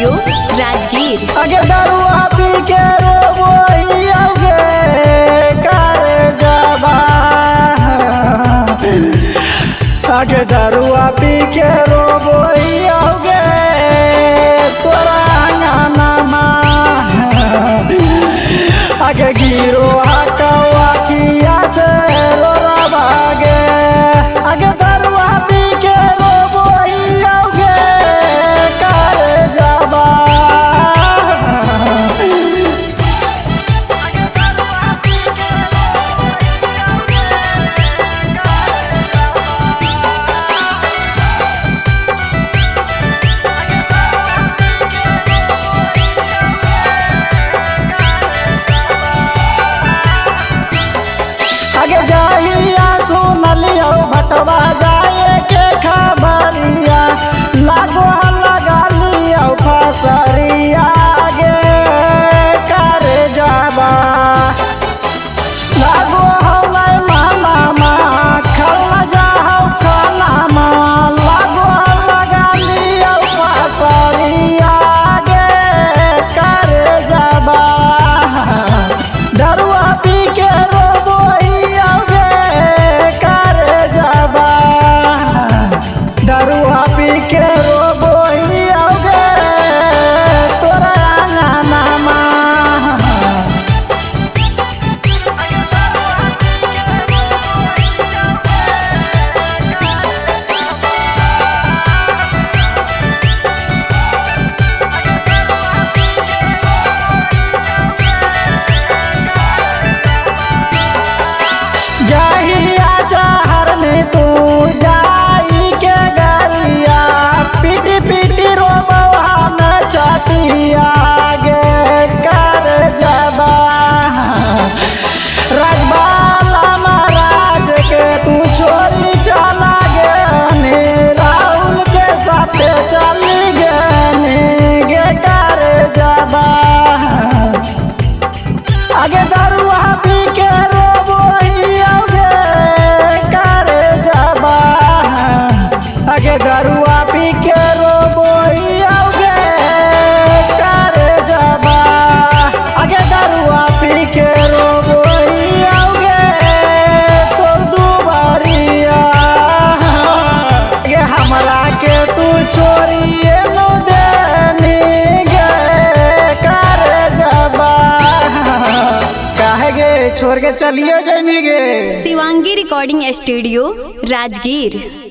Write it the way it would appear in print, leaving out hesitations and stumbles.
Studio Rajgir. आगे दरुआ पी के रोबोइयोगे कर जबा, आगे दरुआ पी के रोबोइयोगे तोरा अंगनामा, आगे गिरो हकवा किया से रोरा भागे, आगे दरुआ पी के रोबोइयोगे कर जबा। आगे जाइया सुनलियो भटवा जाए के खबरिया, लागो लगा लियो फसरिया गे कर जाबा, लागो हलै मामा खल जाओ खाना, लागो लगा लियो फसरिया गे कर जाबा। दरुआ पी के दरुआ पी के रोबोइयोगे तोरा अंगनामा, जाहिया चाहर में तू जाई के गरिया, पीटी पीटी रोबवा में छतिया गे कर जबा। रजबाला महाराज के तू चोरी चला गे, राहुल के साथ चली गे कर जबा। आगे दरुआ पी के रोबोइयोगे कर जबा, आगे दरुआ पी के रोबोइयोगे कर जबा, आगे दरुआ पी के रोबोइयोगे तो दुबारिया, आगे हमरा के तू छोड़िए नो देनी गे कर जबा, काहे गे छोड़ के चलिए जाइए गे। Shivangi recording studio Rajgir.